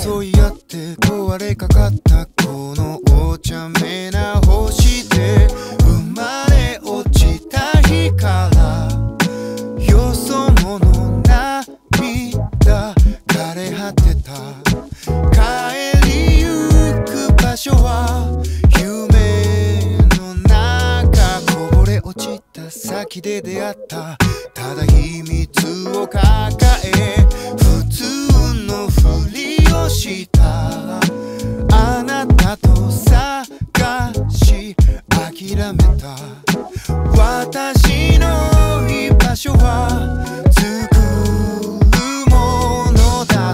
争い合って壊れかかったこのお茶目な星で生まれ落ちた日からよそ者涙枯れ果てた。帰りゆく場所は夢の中、こぼれ落ちた先で出会ったただ秘密を抱え普通のふりをしたあなたと探し諦めた。私の居場所は作るものだった。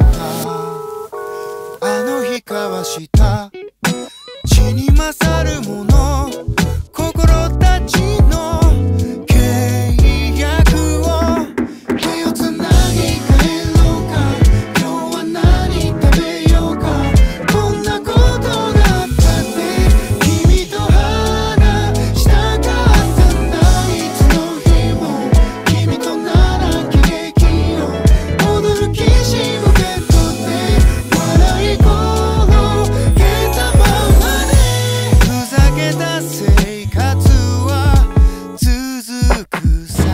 あの日交わした血に勝るもの心たちの契約を手をつなぎ帰ろうか。今日は何食べようか。こんなことだったって君と話したかったんだ。いつの日も君となら喜劇を踊るきしむベッドで笑い転げたままでふざけた生活は続くさ。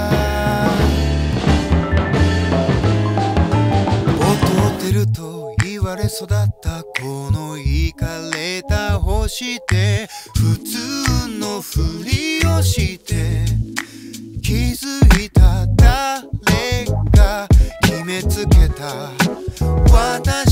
劣ってると言われ育ったこのイカれた星で普通のふりをして気づいた誰が決めつけた私